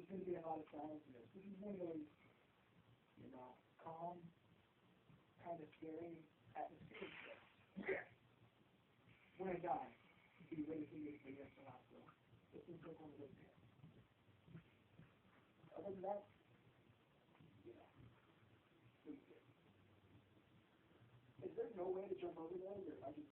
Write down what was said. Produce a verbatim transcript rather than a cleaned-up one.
going to be a lot of silence in this. This is one of those, you know, calm, kind of scary atmosphere. When I die, be ready for me to say yes to the hospital. This is like one of those days. Other than that, you know, pretty good. Is there no way to jump over there? Or I just